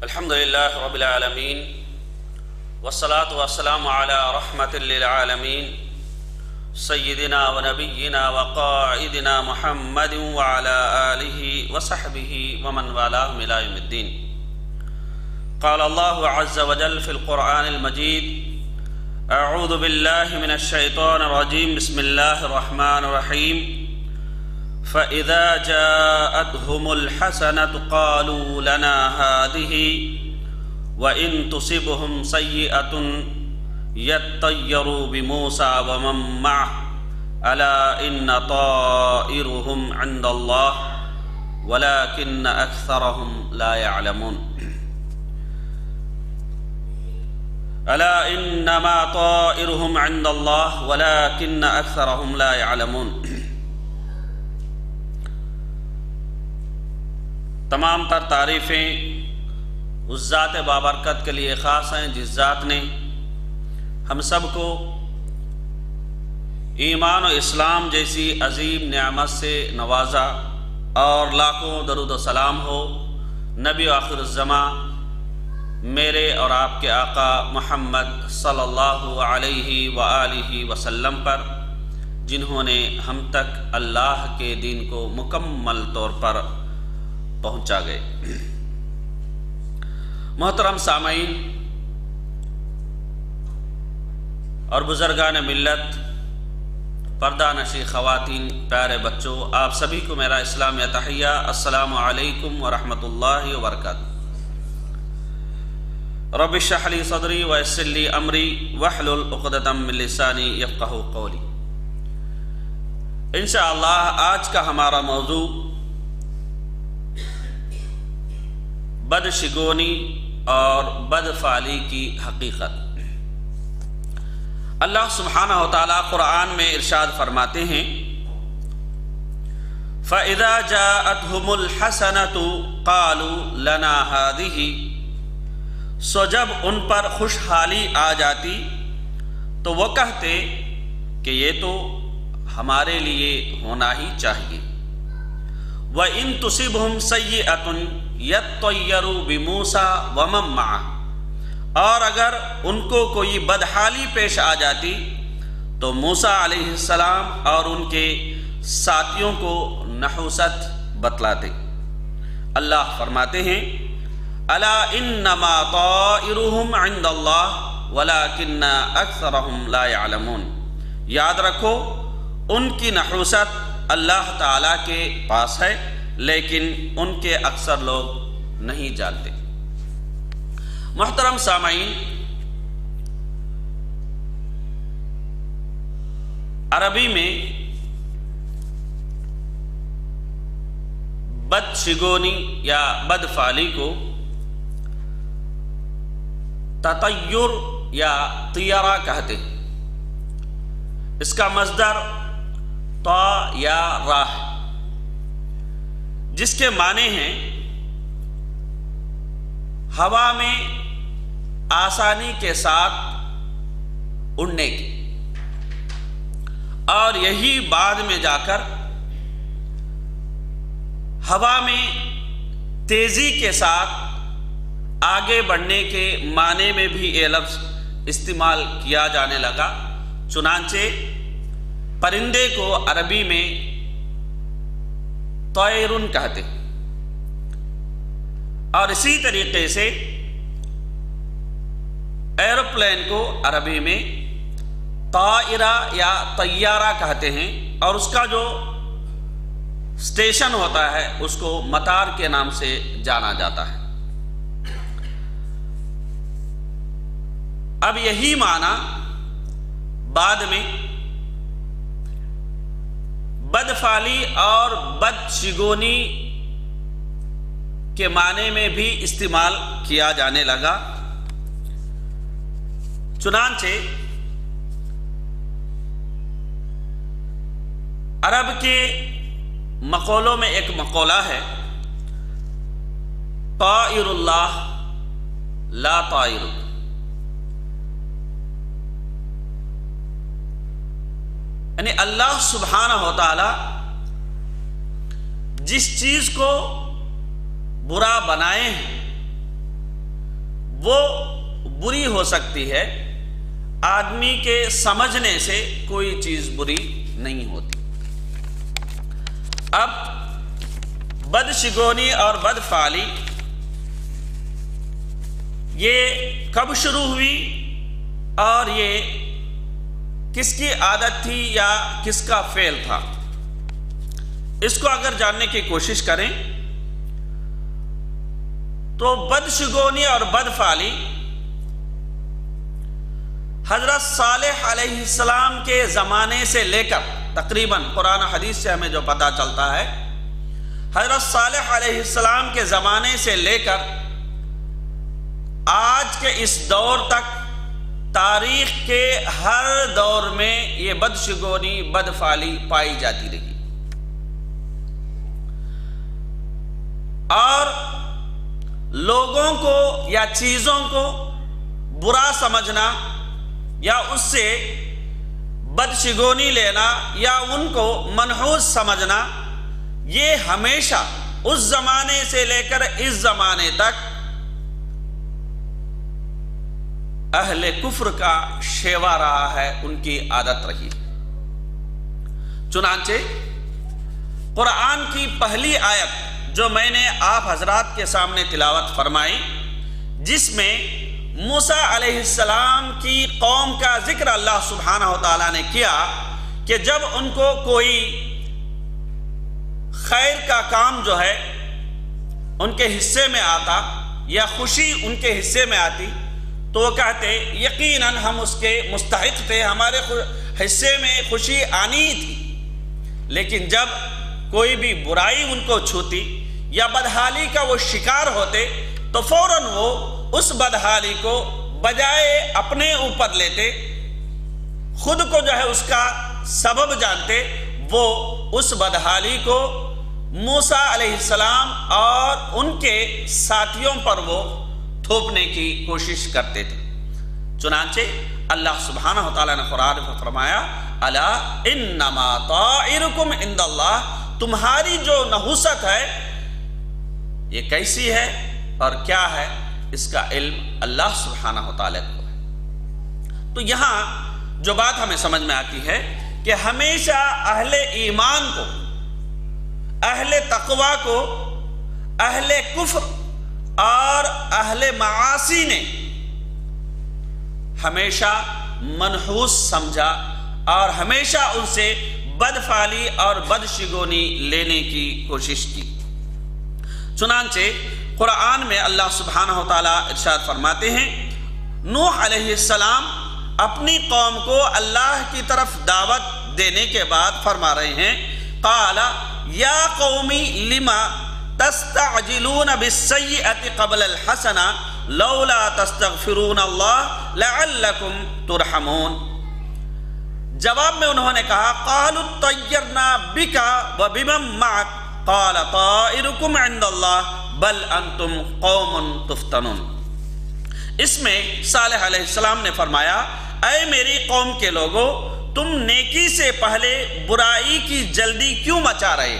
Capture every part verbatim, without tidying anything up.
الحمد للہ رب العالمین والصلاة والسلام علی رحمت للعالمین سیدنا و نبینا و قائدنا محمد وعلی آلہ وصحبہ ومن والاہم الی یوم الدین. قال اللہ عز وجل فی القرآن المجید اعوذ باللہ من الشیطان الرجیم بسم اللہ الرحمن الرحیم فَإِذَا جَاءَتْهُمُ الْحَسَنَةُ قَالُوا لَنَا هَذِهِ وَإِن تُصِبْهُمْ سَيِّئَةٌ يَطَّيَّرُوا بِمُوسَى وَمَن مَّعَهُ أَلَا إِنَّ طَائِرَهُمْ عِندَ اللَّهِ وَلَكِنَّ أَكْثَرَهُمْ لَا يَعْلَمُونَ. أَلَا إِنَّمَا طَائِرُهُمْ عِندَ اللَّهِ وَلَكِنَّ أَكْثَرَهُمْ لَا يَعْلَمُونَ. تمام تر تعریفیں اس ذات بابرکت کے لیے خاص ہیں جس ذات نے ہم سب کو ایمان و اسلام جیسی عظیم نعمت سے نوازا، اور لاکھوں درود و سلام ہو نبی آخر الزمان میرے اور آپ کے آقا محمد صلی اللہ علیہ وآلہ وسلم پر، جنہوں نے ہم تک اللہ کے دین کو مکمل طور پر پہنچا گئے. محترم سامعین اور بزرگان ملت، پردہ نشی خواتین، پیارے بچوں، آپ سبھی کو میرا اسلامی تحیہ، السلام علیکم ورحمۃ اللہ وبرکاتہ. رب اشرح لی صدری ویسر لی امری واحلل عقدۃ من لسانی یفقہوا قولی. انشاءاللہ آج کا ہمارا موضوع بدشگونی اور بدفعلی کی حقیقت. اللہ سبحانہ و تعالیٰ قرآن میں ارشاد فرماتے ہیں فَإِذَا جَاءَتْهُمُ الْحَسَنَةُ قَالُوا لَنَا هَذِهِ، سو جب ان پر خوشحالی آ جاتی تو وہ کہتے کہ یہ تو ہمارے لیے ہونا ہی چاہیے. وَإِن تُصِبْهُمْ سَيِّئَةٌ يَطَّيَّرُوا بِمُوسَى وَمَن مَّعَهُ، اور اگر ان کو کوئی بدحالی پیش آ جاتی تو موسیٰ علیہ السلام اور ان کے ساتھیوں کو نحوست بتلاتے. اللہ فرماتے ہیں الا انما طائرهم عند اللہ ولکن اکثرهم لا يعلمون. یاد رکھو ان کی نحوست اللہ تعالیٰ کے پاس ہے، لیکن ان کے اکثر لوگ نہیں جانتے. محترم سامعین، عربی میں بدشگونی یا بدفعلی کو تطیر یا طیرہ کہتے ہیں. اس کا مصدر طا یا را ہے، جس کے معنی ہیں ہوا میں آسانی کے ساتھ اڑنے کی، اور یہی بعد میں جا کر ہوا میں تیزی کے ساتھ آگے بڑھنے کے معنی میں بھی یہ لفظ استعمال کیا جانے لگا. چنانچہ پرندے کو عربی میں طائرن کہتے، اور اسی طریقے سے ایروپلین کو عربی میں طائرہ یا طیارہ کہتے ہیں، اور اس کا جو اسٹیشن ہوتا ہے اس کو مطار کے نام سے جانا جاتا ہے. اب یہی معنی بعد میں بدفعلی اور بدشگونی کے معنی میں بھی استعمال کیا جانے لگا. چنانچہ عرب کے مقولوں میں ایک مقولہ ہے طائر اللہ لا طائر، یعنی اللہ سبحانہ و تعالی جس چیز کو برا بنائے ہیں وہ بری ہو سکتی ہے، آدمی کے سمجھنے سے کوئی چیز بری نہیں ہوتی۔ اب بدشگونی اور بدفعلی یہ کب شروع ہوئی اور یہ کس کی عادت تھی یا کس کا فعل تھا، اس کو اگر جاننے کی کوشش کریں تو بدشگونی اور بدفعلی حضرت صالح علیہ السلام کے زمانے سے لے کر تقریباً قرآن حدیث سے ہمیں جو پتہ چلتا ہے، حضرت صالح علیہ السلام کے زمانے سے لے کر آج کے اس دور تک تاریخ کے ہر دور میں یہ بدشگونی بدفعلی پائی جاتی رہی، اور لوگوں کو یا چیزوں کو برا سمجھنا یا اس سے بدشگونی لینا یا ان کو منحوس سمجھنا، یہ ہمیشہ اس زمانے سے لے کر اس زمانے تک اہل کفر کا شیوا رہا ہے، ان کی عادت رہی۔ چنانچہ قرآن کی پہلی آیت جو میں نے آپ حضرات کے سامنے تلاوت فرمائی، جس میں موسیٰ علیہ السلام کی قوم کا ذکر اللہ سبحانہ وتعالیٰ نے کیا کہ جب ان کو کوئی خیر کا کام جو ہے ان کے حصے میں آتا یا خوشی ان کے حصے میں آتی تو وہ کہتے یقیناً ہم اس کے مستحق تھے، ہمارے حصے میں خوشی آنی تھی۔ لیکن جب کوئی بھی برائی ان کو چھوتی یا بدحالی کا وہ شکار ہوتے تو فوراً وہ اس بدحالی کو بجائے اپنے اوپر لیتے، خود کو جو ہے اس کا سبب جانتے، وہ اس بدحالی کو موسیٰ علیہ السلام اور ان کے ساتھیوں پر وہ تھوپنے کی کوشش کرتے تھے۔ چنانچہ اللہ سبحانہ وتعالیٰ نے قرآن میں فرمایا الا انما طائرکم عند اللہ، تمہاری جو نحوست ہے یہ کیسی ہے اور کیا ہے، اس کا علم اللہ سبحانہ وتعالیٰ کو ہے۔ تو یہاں جو بات ہمیں سمجھ میں آتی ہے کہ ہمیشہ اہل ایمان کو، اہل تقوی کو، اہل کفر اور اہل معاصی نے ہمیشہ منحوس سمجھا اور ہمیشہ ان سے بدفعلی اور بدشگونی لینے کی کوشش کی۔ چنانچہ قرآن میں اللہ سبحانہ وتعالی ارشاد فرماتے ہیں، نوح علیہ السلام اپنی قوم کو اللہ کی طرف دعوت دینے کے بعد فرما رہے ہیں، قال یا قومی لما تستعجلون بالسیئۃ قبل الحسنہ لولا تستغفرون اللہ لعلکم ترحمون۔ جواب میں انہوں نے کہا قالوا طیرنا بک وبمن معک قال طائرکم عند اللہ بل انتم قوم تفتنون۔ اس میں صالح علیہ السلام نے فرمایا، اے میری قوم کے لوگوں، تم نیکی سے پہلے برائی کی جلدی کیوں مچا رہے؟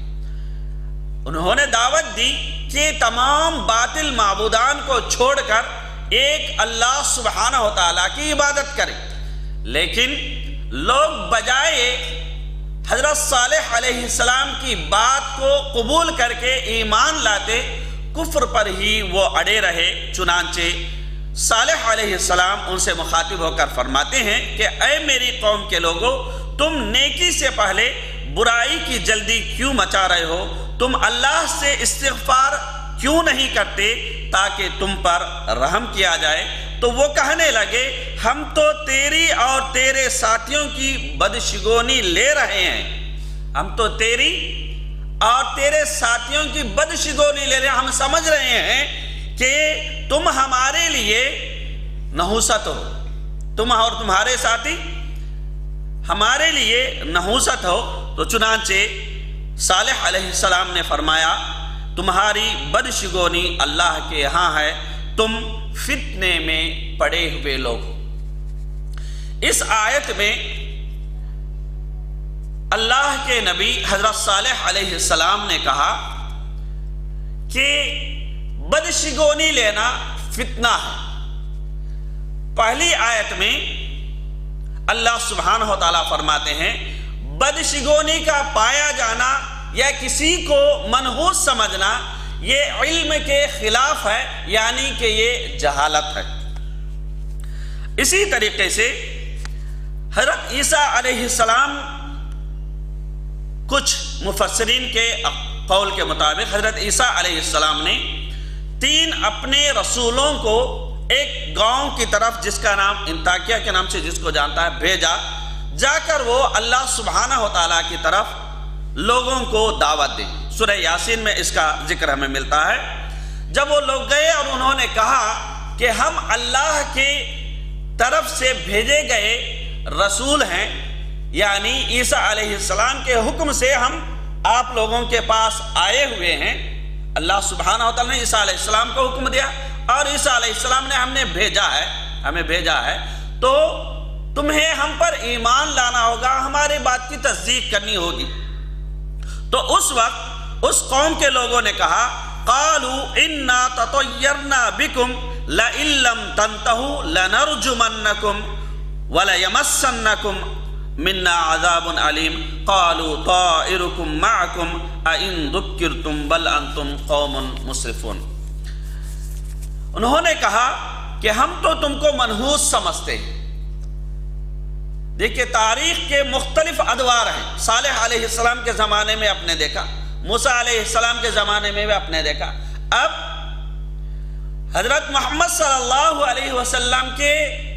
انہوں نے دعوت دی کہ تمام باطل معبودان کو چھوڑ کر ایک اللہ سبحانہ وتعالیٰ کی عبادت کریں، لیکن لوگ بجائے حضرت صالح علیہ السلام کی بات کو قبول کر کے ایمان لاتے، کفر پر ہی وہ اڑے رہے۔ چنانچہ صالح علیہ السلام ان سے مخاطب ہو کر فرماتے ہیں کہ اے میری قوم کے لوگوں، تم نیکی سے پہلے برائی کی جلدی کیوں مچا رہے ہو؟ تم اللہ سے استغفار کیوں نہیں کرتے تاکہ تم پر رحم کیا جائے؟ تو وہ کہنے لگے، ہم تو تیری اور تیرے ساتھیوں کی بدشگونی لے رہے ہیں، ہم تو تیری اور تیرے ساتھیوں کی بدشگونی لے رہے ہیں، ہم سمجھ رہے ہیں کہ تم ہمارے لیے نحوست ہو، تم اور تمہارے ساتھی ہمارے لیے نحوست ہو۔ تو چنانچہ صالح علیہ السلام نے فرمایا، تمہاری بدشگونی اللہ کے یہاں ہے، تم فتنے میں پڑے ہوئے لوگ۔ اس آیت میں اللہ کے نبی حضرت صالح علیہ السلام نے کہا کہ بدشگونی لینا، فتنہ ہے۔ پہلی آیت میں اللہ سبحانہ و تعالیٰ فرماتے ہیں بدشگونی کا پایا جانا یا کسی کو منحوس سمجھنا یہ علم کے خلاف ہے، یعنی کہ یہ جہالت ہے۔ اسی طریقے سے حضرت عیسیٰ علیہ السلام، کچھ مفسرین کے قول کے مطابق حضرت عیسیٰ علیہ السلام نے تین اپنے رسولوں کو ایک گاؤں کی طرف جس کا نام انطاکیہ کے نام سے جس کو جانتا ہے بھیجا، جا کر وہ اللہ سبحانہ و تعالیٰ کی طرف لوگوں کو دعوت دی۔ سورہ یاسین میں اس کا ذکر ہمیں ملتا ہے۔ جب وہ لوگ گئے اور انہوں نے کہا کہ ہم اللہ کی طرف سے بھیجے گئے رسول ہیں، یعنی عیسیٰ علیہ السلام کے حکم سے ہم آپ لوگوں کے پاس آئے ہوئے ہیں، اللہ سبحانہ و تعالیٰ نے عیسیٰ علیہ السلام کو حکم دیا اور عیسیٰ علیہ السلام نے ہم نے بھیجا ہے ہمیں بھیجا ہے تو تمہیں ہم پر ایمان لانا ہوگا، ہماری بات کی تصدیق کرنی ہوگی۔ تو اس وقت اس قوم کے لوگوں نے کہا قالوا انا تطیرنا بکم لئن لم تنتہوا لنرجمنکم وليمسنکم منا عذاب علیم قالوا طائرکم معکم ائن ذکرتم بل انتم قوم مسرفون۔ انہوں نے کہا کہ ہم تو تم کو منحوس سمجھتے ہیں۔ دیکھیں تاریخ کے مختلف ادوار ہیں، صالح علیہ السلام کے زمانے میں آپ نے دیکھا، موسیٰ علیہ السلام کے زمانے میں بھی آپ نے دیکھا، اب حضرت محمد صلی اللہ علیہ وسلم کے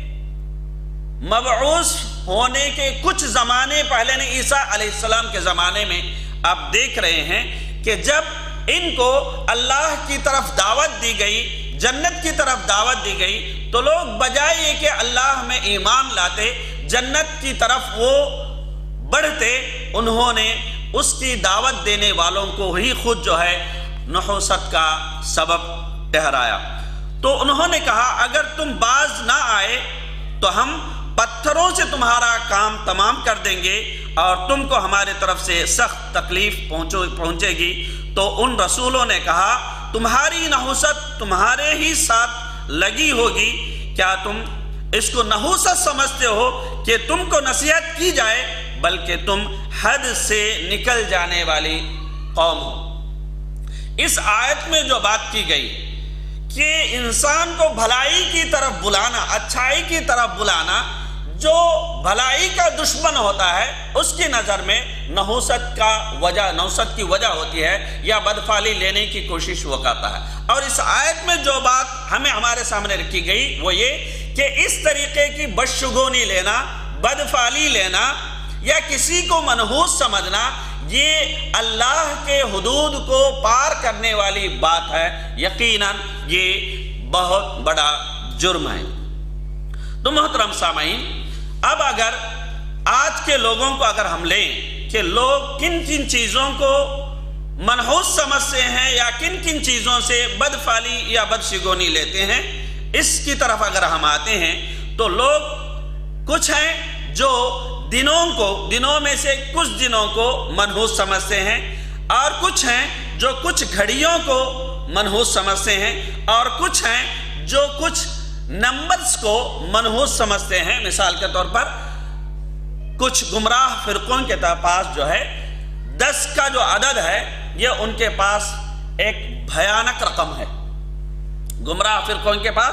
مبعوث ہونے کے کچھ زمانے پہلے نے عیسیٰ علیہ السلام کے زمانے میں آپ دیکھ رہے ہیں کہ جب ان کو اللہ کی طرف دعوت دی گئی، جنت کی طرف دعوت دی گئی، تو لوگ بجائے یہ کہ اللہ میں ایمان لاتے، جنت کی طرف وہ بڑھتے، انہوں نے اس کی دعوت دینے والوں کو ہی خود جو ہے نحوست کا سبب ٹھہرایا۔ تو انہوں نے کہا اگر تم باز نہ آئے تو ہم پتھروں سے تمہارا کام تمام کر دیں گے اور تم کو ہمارے طرف سے سخت تکلیف پہنچے گی۔ تو ان رسولوں نے کہا تمہاری نحوست تمہارے ہی ساتھ لگی ہوگی، کیا تم اس کو نحوست سمجھتے ہو کہ تم کو نصیحت کی جائے، بلکہ تم حد سے نکل جانے والی قوم ہو۔ اس آیت میں جو بات کی گئی کہ انسان کو بھلائی کی طرف بلانا، اچھائی کی طرف بلانا، جو بھلائی کا دشمن ہوتا ہے اس کی نظر میں نحوست کا وجہ نحوست کی وجہ ہوتی ہے یا بدفعلی لینے کی کوشش وہ کرتا ہے۔ اور اس آیت میں جو بات ہمیں ہمارے سامنے رکھی گئی وہ یہ کہ اس طریقے کی بدشگونی لینا، بدفعلی لینا یا کسی کو منحوس سمجھنا، یہ اللہ کے حدود کو پار کرنے والی بات ہے، یقیناً یہ بہت بڑا جرم ہے۔ تو محترم سامعین، اب اگر آج کے لوگوں کو اگر ہم لیں کہ لوگ کن کن چیزوں کو منحوس سمجھتے ہیں یا کن کن چیزوں سے بدفعلی یا بدشگونی لیتے ہیں، اس کی طرف اگر ہم آتے ہیں تو لوگ کچھ ہیں جو دنوں کو دنوں میں سے کچھ دنوں کو منحوس سمجھتے ہیں، اور کچھ ہیں جو کچھ گھڑیوں کو منحوس سمجھتے ہیں، اور کچھ ہیں جو کچھ نمبرز کو منحوس سمجھتے ہیں۔ مثال کے طور پر کچھ گمراہ فرقوں کے پاس جو ہے دس کا جو عدد ہے یہ ان کے پاس ایک بھیانک رقم ہے۔ گمراہ فرقوں کے پاس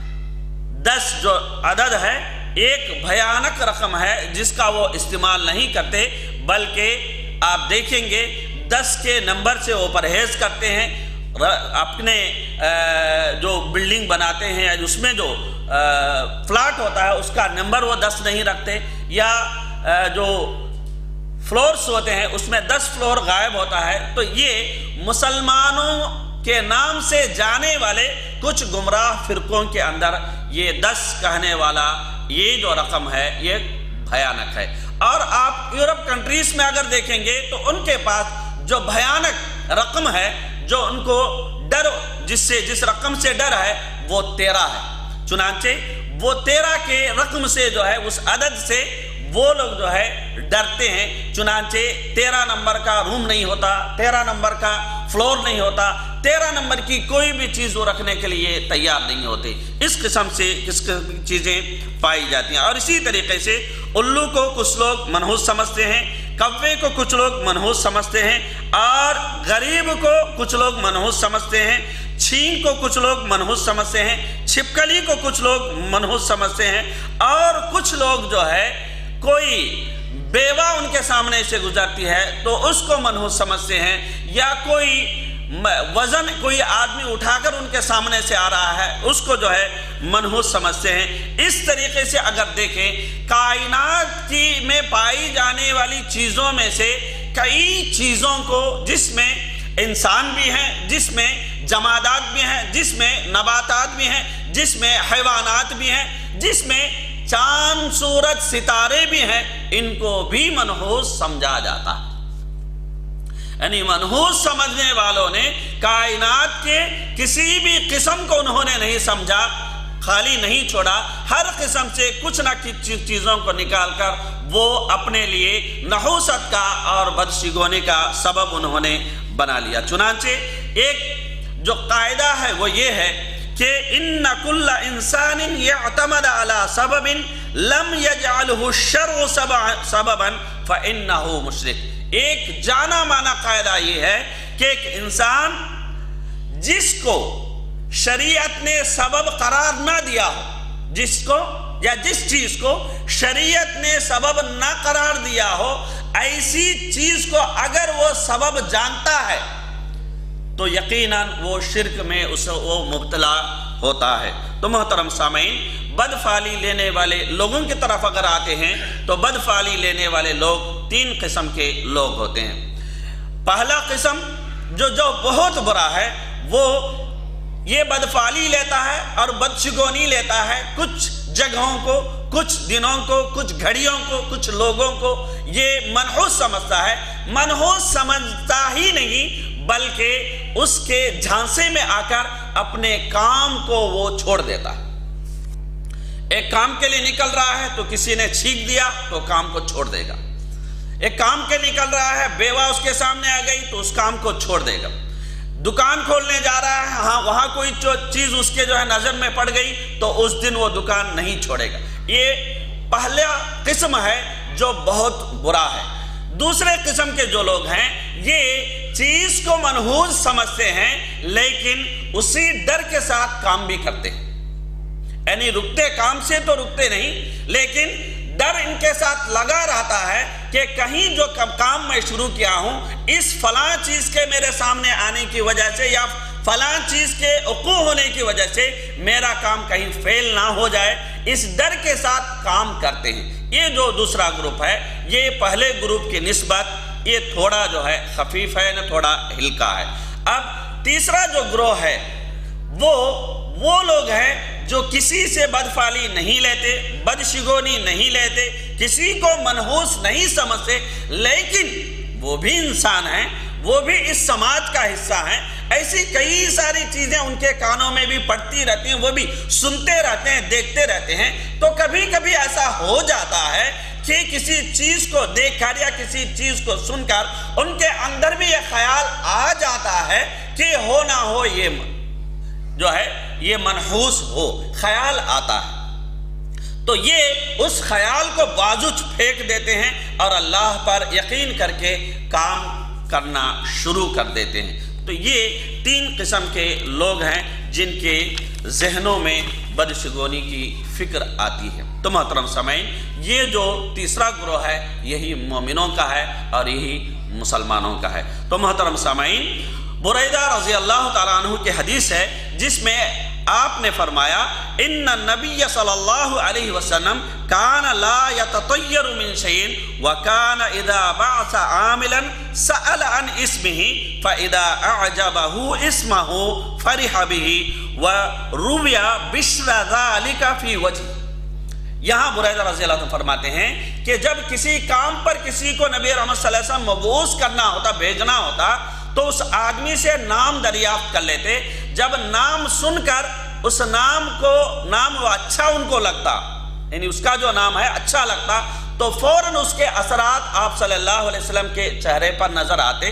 دس جو عدد ہے ایک بھیانک رقم ہے جس کا وہ استعمال نہیں کرتے، بلکہ آپ دیکھیں گے دس کے نمبر سے وہ پرہیز کرتے ہیں۔ اپنے جو بلڈنگ بناتے ہیں اس میں جو فلیٹ ہوتا ہے اس کا نمبر وہ دس نہیں رکھتے، یا جو فلورز ہوتے ہیں اس میں دس فلور غائب ہوتا ہے۔ تو یہ مسلمانوں کے نام سے جانے والے کچھ گمراہ فرقوں کے اندر یہ دس کہنے والا یہ جو رقم ہے یہ بھیانک ہے۔ اور آپ یورپ کنٹریز میں اگر دیکھیں گے تو ان کے پاس جو بھیانک رقم ہے، جو ان کو ڈر جس سے جس رقم سے ڈر ہے وہ تیرہ ہے۔ چنانچہ وہ تیرہ کے رقم سے جو ہے اس عدد سے وہ لوگ جو ہے ڈرتے ہیں۔ چنانچہ تیرہ نمبر کا روم نہیں ہوتا، تیرہ نمبر کا فلور نہیں ہوتا، تیرہ نمبر کی کوئی بھی چیز وہ رکھنے کے لیے تیار نہیں ہوتے۔ اس قسم سے کس قسم کی چیزیں پائی جاتی ہیں۔ اور اسی طریقے سے الو کو کچھ لوگ منحوس سمجھتے ہیں، کوے کو کچھ لوگ منحوس سمجھتے ہیں، اور غریب کو کچھ لوگ منحوس سمجھتے ہیں، چھینک کو کچھ لوگ منحوس سمجھتے ہیں، چھپکلی کو کچھ لوگ منحوس سمجھتے ہیں، اور کچھ لوگ جو ہے کوئی بیوہ ان کے سامنے سے گزرتی ہے تو اس کو منحوس سمجھتے ہیں، یا کوئی وزن کوئی آدمی اٹھا کر ان کے سامنے سے آ رہا ہے اس کو جو ہے منحوس سمجھتے ہیں۔ اس طریقے سے اگر دیکھیں کائنات کی میں پائی جانے والی چیزوں میں سے کئی چیزوں کو، جس میں انسان بھی ہیں، جس میں جمادات بھی ہیں، جس میں نباتات بھی ہیں، جس میں حیوانات بھی ہیں، جس میں چاند سورج ستارے بھی ہیں، ان کو بھی منحوس سمجھا جاتا ہے۔ یعنی منحوس سمجھنے والوں نے کائنات کے کسی بھی قسم کو انہوں نے نہیں سمجھا، خالی نہیں چھوڑا، ہر قسم سے کچھ نہ کچھ چیزوں کو نکال کر وہ اپنے لیے نحوست کا اور بدشگونی کا سبب انہوں نے بنا لیا۔ چنانچہ ایک جو قاعدہ ہے وہ یہ ہے کہ ان کل انسان یعتمد علی سبب لم یجعلہ الشرع سببا فانہ مشرک۔ ایک جانا مانا قاعدہ یہ ہے کہ ایک انسان جس کو شریعت نے سبب قرار نہ دیا ہو، جس کو یا جس چیز کو شریعت نے سبب نہ قرار دیا ہو، ایسی چیز کو اگر وہ سبب جانتا ہے تو یقیناً وہ شرک میں اس وہ مبتلا ہوتا ہے۔ تو محترم سامعین، بدفعلی لینے والے لوگوں کی طرف اگر آتے ہیں تو بدفعلی لینے والے لوگ تین قسم کے لوگ ہوتے ہیں۔ پہلا قسم جو جو بہت برا ہے وہ یہ بدفعلی لیتا ہے اور بدشگونی لیتا ہے، کچھ جگہوں کو، کچھ دنوں کو، کچھ گھڑیوں کو، کچھ لوگوں کو یہ منحوس سمجھتا ہے۔ منحوس سمجھتا ہی نہیں بلکہ اس کے جھانسے میں آ کر اپنے کام کو وہ چھوڑ دیتا ہے۔ ایک کام کے لیے نکل رہا ہے تو کسی نے چھینک دیا تو کام کو چھوڑ دے گا، ایک کام کے نکل رہا ہے بیوہ اس کے سامنے آ گئی تو اس کام کو چھوڑ دے گا، دکان کھولنے جا رہا ہے ہاں وہاں کوئی چیز اس کے جو ہے نظر میں پڑ گئی تو اس دن وہ دکان نہیں چھوڑے گا۔ یہ پہلا قسم ہے جو بہت برا ہے۔ دوسرے قسم کے جو لوگ ہیں یہ چیز کو منحوس سمجھتے ہیں لیکن اسی ڈر کے ساتھ کام بھی کرتے ہیں، یعنی رکتے کام سے تو رکتے نہیں لیکن ڈر ان کے ساتھ لگا رہتا ہے کہ کہیں جو کام میں شروع کیا ہوں اس فلاں چیز کے میرے سامنے آنے کی وجہ سے یا فلاں چیز کے وقوع ہونے کی وجہ سے میرا کام کہیں فیل نہ ہو جائے، اس ڈر کے ساتھ کام کرتے ہیں۔ یہ جو دوسرا گروپ ہے یہ پہلے گروپ کی نسبت یہ تھوڑا جو ہے خفیف ہے نہ تھوڑا ہلکا ہے۔ اب تیسرا جو گروہ ہے وہ وہ لوگ ہیں جو کسی سے بدفعلی نہیں لیتے، بدشگونی نہیں لیتے، کسی کو منحوس نہیں سمجھتے، لیکن وہ بھی انسان ہیں، وہ بھی اس سماج کا حصہ ہیں۔ ایسی کئی ساری چیزیں ان کے کانوں میں بھی پڑتی رہتی ہیں، وہ بھی سنتے رہتے ہیں، دیکھتے رہتے ہیں۔ تو کبھی کبھی ایسا ہو جاتا ہے کہ کسی چیز کو دیکھ کر یا کسی چیز کو سن کر ان کے اندر بھی یہ خیال آ جاتا ہے کہ ہو نہ ہو یہ جو ہے یہ منحوس ہو، خیال آتا ہے تو یہ اس خیال کو بازو پھینک دیتے ہیں اور اللہ پر یقین کر کے کام کرنا شروع کر دیتے ہیں۔ تو یہ تین قسم کے لوگ ہیں جن کے ذہنوں میں بدشگونی کی فکر آتی ہے۔ تو محترم سامعین، یہ جو تیسرا گروہ ہے یہی مومنوں کا ہے اور یہی مسلمانوں کا ہے۔ تو محترم سامعین، بریدہ رضی اللہ تعالیٰ عنہ کی حدیث ہے جس میں آپ نے فرمایا ان النبی صلی اللہ علیہ وسلم کان لا یتطیر من شیء وکان اذا بعث عاملا سأل عن اسمه فاذا اعجبه اسمه فرح به وروی بشر ذلك فی وجه۔ یہاں بریدہ رضی اللہ عنہ فرماتے ہیں کہ جب کسی کام پر کسی کو نبی رحمت صلی اللہ علیہ وسلم مبعوث کرنا ہوتا، بھیجنا ہوتا تو اس آدمی سے نام دریافت کر لیتے۔ جب نام سن کر اس نام کو نام وہ اچھا ان کو لگتا، یعنی اس کا جو نام ہے اچھا لگتا تو فوراً اس کے اثرات آپ صلی اللہ علیہ وسلم کے چہرے پر نظر آتے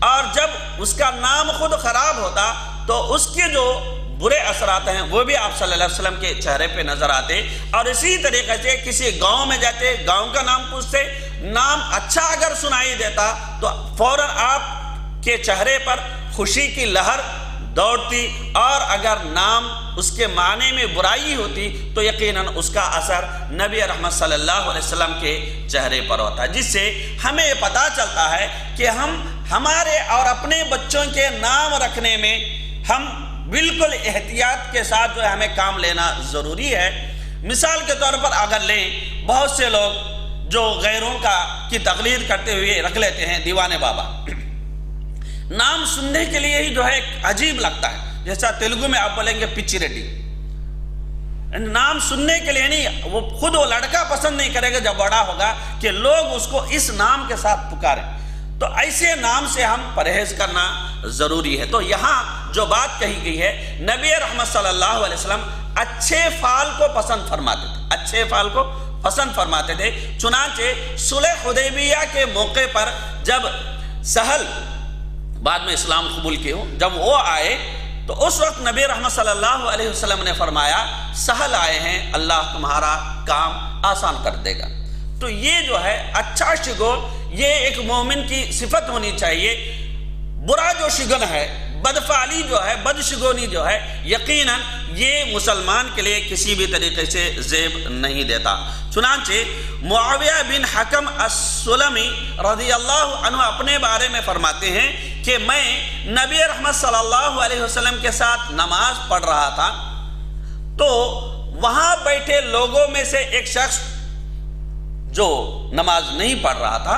اور جب اس کا نام خود خراب ہوتا تو اس کے جو برے اثرات ہیں وہ بھی آپ صلی اللہ علیہ وسلم کے چہرے پہ نظر آتے. اور اسی طریقے سے کسی گاؤں میں جاتے, گاؤں کا نام پوچھتے, نام اچھا اگر سنائی دیتا تو فوراً آپ کے چہرے پر خوشی کی لہر دوڑتی, اور اگر نام اس کے معنی میں برائی ہوتی تو یقیناً اس کا اثر نبی رحمت صلی اللہ علیہ وسلم کے چہرے پر ہوتا, جس سے ہمیں یہ پتہ چلتا ہے کہ ہم ہمارے اور اپنے بچوں کے نام رکھنے میں ہم بالکل احتیاط کے ساتھ جو ہے ہمیں کام لینا ضروری ہے. مثال کے طور پر اگر لیں, بہت سے لوگ جو غیروں کا کی تقلید کرتے ہوئے رکھ لیتے ہیں دیوانے بابا. نام سننے کے لیے ہی جو ہے عجیب لگتا ہے, جیسا تیلگو میں آپ بولیں گے پچی ریڈی. نام سننے کے لیے نہیں, وہ خود وہ لڑکا پسند نہیں کرے گا جب بڑا ہوگا کہ لوگ اس کو اس نام کے ساتھ پکاریں. تو ایسے نام سے ہم پرہیز کرنا ضروری ہے. تو یہاں جو بات کہی گئی ہے, نبی رحمت صلی اللہ علیہ وسلم اچھے فعل کو پسند فرماتے تھے, اچھے فعل کو پسند فرماتے تھے. چنانچہ صلح حدیبیہ کے موقع پر جب سہل بعد میں اسلام قبول کیے ہوں, جب وہ آئے تو اس وقت نبی رحمت صلی اللہ علیہ وسلم نے فرمایا سہل آئے ہیں, اللہ تمہارا کام آسان کر دے گا. تو یہ جو ہے اچھا شگون, یہ ایک مومن کی صفت ہونی چاہیے. برا جو شگن ہے, بدفعلی جو ہے, بدشگونی جو ہے, یقیناً یہ مسلمان کے لیے کسی بھی طریقے سے زیب نہیں دیتا. چنانچہ معاویہ بن حکم السلمی رضی اللہ عنہ اپنے بارے میں فرماتے ہیں کہ میں نبی رحمت صلی اللہ علیہ وسلم کے ساتھ نماز پڑھ رہا تھا, تو وہاں بیٹھے لوگوں میں سے ایک شخص جو نماز نہیں پڑھ رہا تھا,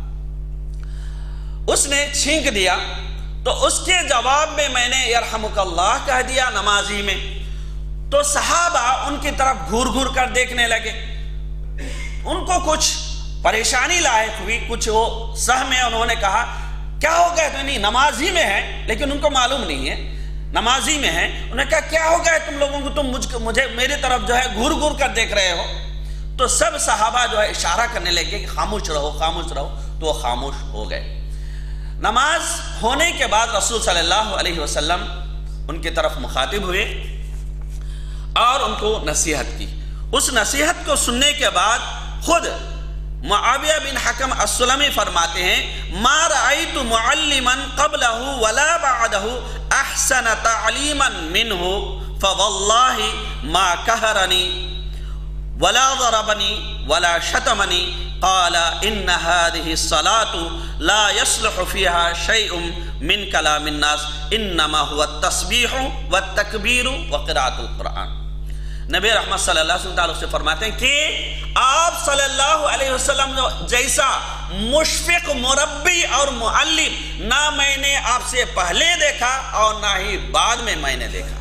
اس نے چھینک دیا. تو اس کے جواب میں میں نے یرحمک اللہ کہہ دیا نمازی میں. تو صحابہ ان کی طرف گھور گھور کر دیکھنے لگے. ان کو کچھ پریشانی لاحق ہوئی, کچھ وہ سہم میں انہوں نے کہا کیا ہو گیا؟ تو نہیں, نمازی میں ہے, لیکن ان کو معلوم نہیں ہے نمازی میں ہے. انہوں نے کہا کیا ہو گیا تم لوگوں کو, تم مجھ مجھے میری طرف جو ہے گھور گھور کر دیکھ رہے ہو؟ تو سب صحابہ جو ہے اشارہ کرنے لگے کہ خاموش رہو خاموش رہو. تو وہ خاموش ہو گئے. نماز ہونے کے بعد رسول صلی اللہ علیہ وسلم ان کی طرف مخاطب ہوئے اور ان کو نصیحت کی. اس نصیحت کو سننے کے بعد خود معاویہ بن حکم السلمی فرماتے ہیں ما رأیت معلما قبلہ ولا بعدہ احسن تعلیما منہ فواللہ ما کہرنی ولا ضربنی ولا شتمنی قال ان هذه الصلاة لا يصلح فيها شيء من كلام الناس انما هو التسبيح والتکبیر وقراءة القرآن. نبی رحمت صلی اللہ علیہ وسلم سے فرماتے ہیں کہ آپ صلی اللہ علیہ وسلم جیسا مشفق مربی اور معلم نہ میں نے آپ سے پہلے دیکھا اور نہ ہی بعد میں میں نے دیکھا.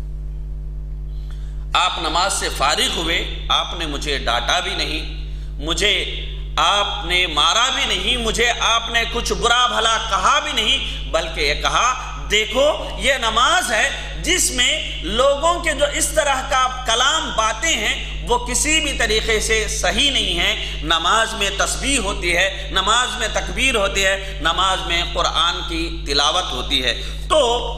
آپ نماز سے فارغ ہوئے, آپ نے مجھے ڈانٹا بھی نہیں, مجھے آپ نے مارا بھی نہیں, مجھے آپ نے کچھ برا بھلا کہا بھی نہیں, بلکہ یہ کہا دیکھو یہ نماز ہے جس میں لوگوں کے جو اس طرح کا کلام باتیں ہیں وہ کسی بھی طریقے سے صحیح نہیں ہیں. نماز میں تسبیح ہوتی ہے, نماز میں تکبیر ہوتی ہے, نماز میں قرآن کی تلاوت ہوتی ہے. تو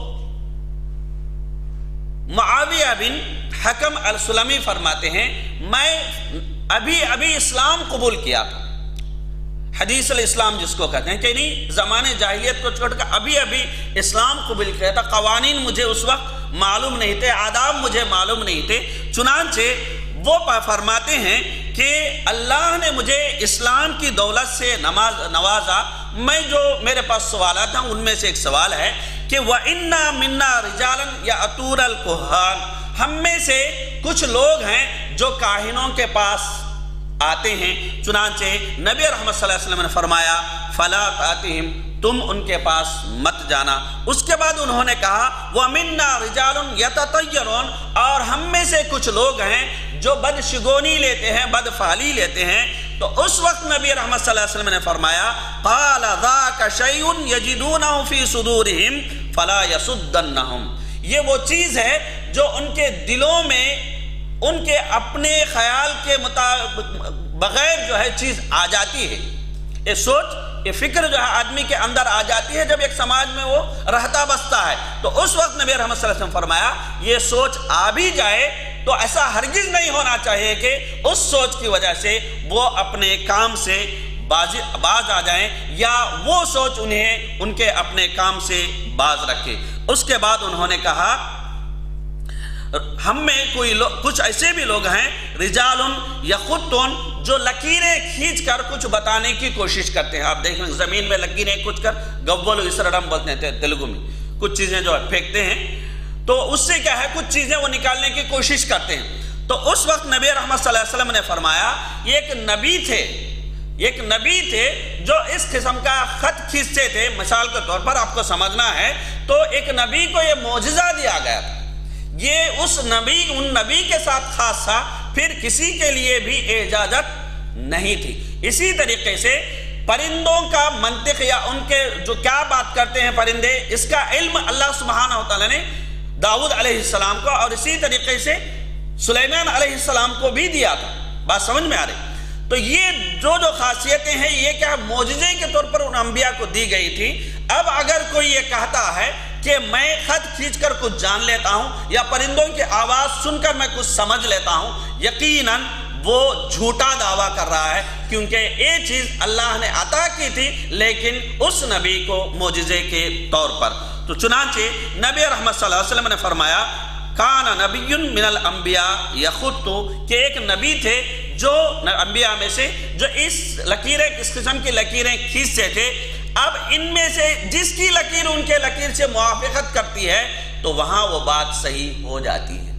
معاویہ بن حکم السلمی فرماتے ہیں میں ابھی ابھی اسلام قبول کیا تھا, حدیث الاسلام جس کو کہتے ہیں, کہ نہیں زمانے جاہلیت کو چھوڑ کر ابھی ابھی اسلام قبول کیا تھا. قوانین مجھے اس وقت معلوم نہیں تھے, آداب مجھے معلوم نہیں تھے. چنانچہ وہ فرماتے ہیں کہ اللہ نے مجھے اسلام کی دولت سے نماز نوازا. میں جو میرے پاس سوالات ہیں ان میں سے ایک سوال ہے کہ وَإِنَّا مِنَّا رِجَالًا يَأْتُونَ الْكُهَّانَ, ہم میں سے کچھ لوگ ہیں جو کاہنوں کے پاس آتے ہیں. چنانچہ نبی رحمت صلی اللہ علیہ وسلم نے فرمایا فَلَا تَأْتِهِمْ, تم ان کے پاس مت جانا. اس کے بعد انہوں نے کہا وَمِنَّا رِجَالٌ يَتَطَيَّرُونَ, اور ہم میں سے کچھ لوگ ہیں جو بدشگونی لیتے ہیں, بدفعلی لیتے ہیں. تو اس وقت نبی رحمت صلی اللہ علیہ وسلم نے فرمایا قَالَ ذَاكَ شَيْءٌ يَجِدُونَهُ فِي صُدُورِهِمْ فَلَا يَصُدَّنَّهُمْ, یہ وہ چیز ہے جو ان کے دلوں میں ان کے اپنے خیال کے مطابق بغیر جو ہے چیز آ جاتی ہے. یہ سوچ یہ فکر جو ہے آدمی کے اندر آ جاتی ہے جب ایک سماج میں وہ رہتا بستا ہے، تو اس وقت نبی رحمت صلی اللہ علیہ وسلم فرمایا یہ سوچ آ بھی جائے تو ایسا ہرگز نہیں ہونا چاہیے کہ اس سوچ کی وجہ سے وہ اپنے کام سے باز آ جائیں یا وہ سوچ انہیں ان کے اپنے کام سے باز رکھے۔ اس کے بعد انہوں نے کہا ہم میں کوئی کچھ ایسے بھی لوگ ہیں رجال یخطون جو لکیریں کھینچ کر کچھ بتانے کی کوشش کرتے ہیں۔ آپ دیکھیں زمین میں لکیریں کھینچ کر گوّلو اسرڈم بولتے ہیں تیلگو میں، کچھ چیزیں جو پھینکتے ہیں تو اس سے کیا ہے کچھ چیزیں وہ نکالنے کی کوشش کرتے ہیں۔ تو اس وقت نبی رحمت صلی اللہ علیہ وسلم نے فرمایا یہ ایک نبی تھے ایک نبی تھے جو اس قسم کا خط کھینچتے تھے۔ مثال کے طور پر آپ کو سمجھنا ہے تو ایک نبی کو یہ معجزہ دیا گیا تھا، یہ اس نبی ان نبی کے ساتھ خاص تھا، پھر کسی کے لیے بھی اجازت نہیں تھی۔ اسی طریقے سے پرندوں کا منطق یا ان کے جو کیا بات کرتے ہیں پرندے، اس کا علم اللہ سبحانہ وتعالی نے داؤد علیہ السلام کو اور اسی طریقے سے سلیمان علیہ السلام کو بھی دیا تھا۔ بات سمجھ میں آ رہی؟ تو یہ جو جو خاصیتیں ہیں یہ کیا معجزے کے طور پر ان انبیاء کو دی گئی تھی۔ اب اگر کوئی یہ کہتا ہے کہ میں خط کھینچ کر کچھ جان لیتا ہوں یا پرندوں کی آواز سن کر میں کچھ سمجھ لیتا ہوں، یقیناً وہ جھوٹا دعویٰ کر رہا ہے، کیونکہ یہ چیز اللہ نے عطا کی تھی لیکن اس نبی کو معجزے کے طور پر۔ تو چنانچہ نبی رحمت صلی اللہ علیہ وسلم نے فرمایا کان نبی من الانبیاء یخط، کہ ایک نبی تھے جو انبیاء میں سے جو اس لکیریں اس قسم کی لکیریں کھینچتے تھے۔ اب ان میں سے جس کی لکیر ان کے لکیر سے موافقت کرتی ہے تو وہاں وہ بات صحیح ہو جاتی ہے۔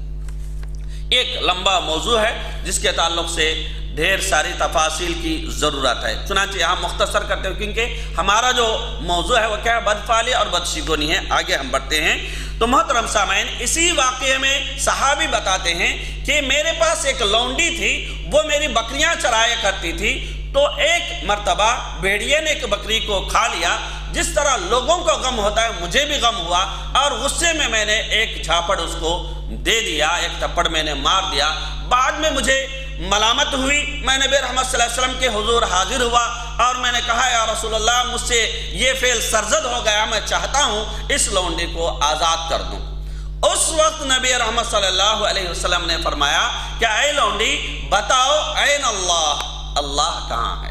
ایک لمبا موضوع ہے جس کے تعلق سے ڈھیر ساری تفاصیل کی ضرورت ہے، چنانچہ یہاں مختصر کرتے ہیں کیونکہ ہمارا جو موضوع ہے وہ کیا ہے بدفعلی اور بدشگونی ہے۔ آگے ہم بڑھتے ہیں تو محترم سامعین، اسی واقعے میں صحابی بتاتے ہیں کہ میرے پاس ایک لونڈی تھی، وہ میری بکریاں چرایا کرتی تھی، تو ایک مرتبہ بھیڑیے نے ایک بکری کو کھا لیا۔ جس طرح لوگوں کو غم ہوتا ہے مجھے بھی غم ہوا اور غصے میں میں نے ایک جھاپڑ اس کو دے دیا، ایک تھپڑ میں نے مار دیا۔ بعد میں مجھے ملامت ہوئی، میں نبی رحمت صلی اللہ علیہ وسلم کے حضور حاضر ہوا اور میں نے کہا یا رسول اللہ مجھ سے یہ فعل سرزد ہو گیا، میں چاہتا ہوں اس لونڈی کو آزاد کر دوں۔ اس وقت نبی رحمت صلی اللہ علیہ وسلم نے فرمایا کہ اے لونڈی بتاؤ این اللہ، اللہ کہاں ہے؟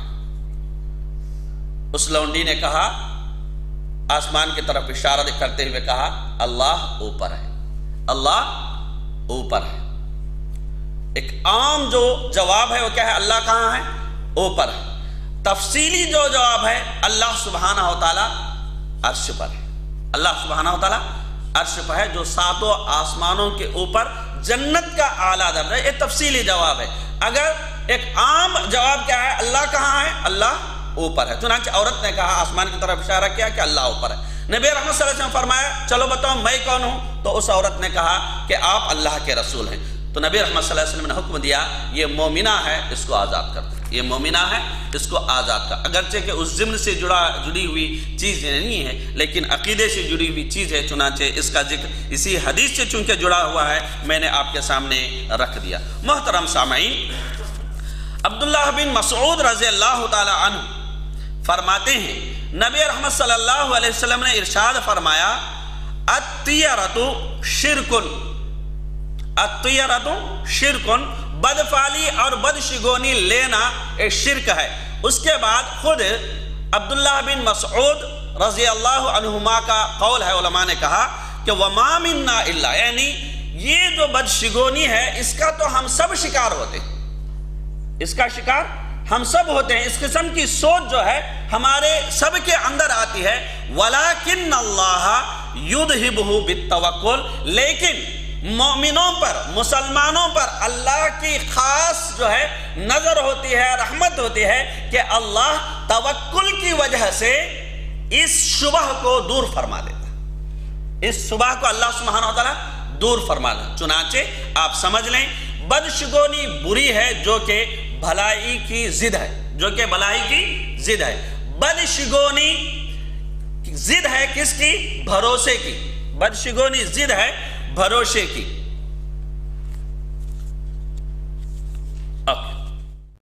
اس لونڈی نے کہا، آسمان کی طرف اشارہ کرتے ہوئے کہا اللہ اوپر ہے، اللہ اوپر ہے۔ ایک عام جو جواب ہے وہ کیا ہے؟ اللہ کہاں ہے؟ اوپر ہے۔ تفصیلی جو جواب ہے اللہ سبحانہ وتعالی عرش پر ہے، اللہ سبحانہ وتعالی عرش پر ہے جو ساتوں آسمانوں کے اوپر جنت کا اعلیٰ درجہ ہے۔ یہ تفصیلی جواب ہے۔ اگر ایک عام جواب کیا ہے؟ اللہ کہاں ہے؟ اللہ اوپر ہے۔ چنانچہ عورت نے کہا، آسمان کی طرف اشارہ کیا کہ اللہ اوپر ہے۔ نبی رحمت صلی اللہ علیہ وسلم فرمایا چلو بتاؤ میں کون ہوں؟ تو اس عورت نے کہا کہ آپ اللہ کے رسول ہیں۔ تو نبی رحمت صلی اللہ علیہ وسلم نے حکم دیا یہ مومنہ ہے، اس کو آزاد کر دو، یہ مومنہ ہے اس کو آزاد کر۔ اگرچہ کہ اس ضمن سے جڑا جڑی ہوئی چیز نہیں ہے لیکن عقیدے سے جڑی ہوئی چیز ہے، چنانچہ اس کا ذکر اسی حدیث سے چونکہ جڑا ہوا ہے میں نے آپ کے سامنے رکھ دیا۔ محترم سامعین، عبداللہ بن مسعود رضی اللہ تعالی عنہ فرماتے ہیں نبی رحمت صلی اللہ علیہ وسلم نے ارشاد فرمایا الطیرۃ شرکن، الطیرۃ شرکن، بدفعلی اور بدشگونی لینا ایک شرک ہے۔ اس کے بعد خود عبداللہ بن مسعود رضی اللہ عنہما کا قول ہے، علماء نے کہا کہ وما منا الا، یعنی یہ جو بدشگونی ہے اس کا تو ہم سب شکار ہوتے ہیں، اس کا شکار ہم سب ہوتے ہیں۔ اس قسم کی سوچ جو ہے ہمارے سب کے اندر آتی ہے۔ وَلَكِنَّ اللَّهَ يُذْهِبُهُ بِالتَّوَكُّلِ، لیکن مومنوں پر، مسلمانوں پر اللہ کی خاص جو ہے نظر ہوتی ہے، رحمت ہوتی ہے کہ اللہ توکل کی وجہ سے اس شبہ کو دور فرما دیتا ہے، اس شبہ کو اللہ سبحانہ وتعالی دور فرما دیتا ہے۔ چنانچہ آپ سمجھ لیں بدشگونی بری ہے جو کہ بھلائی کی ضد ہے، جو کہ بھلائی کی ضد ہے۔ بدشگونی ضد ہے کس کی؟ بھروسے کی۔ بدشگونی ضد ہے بھروسے کی۔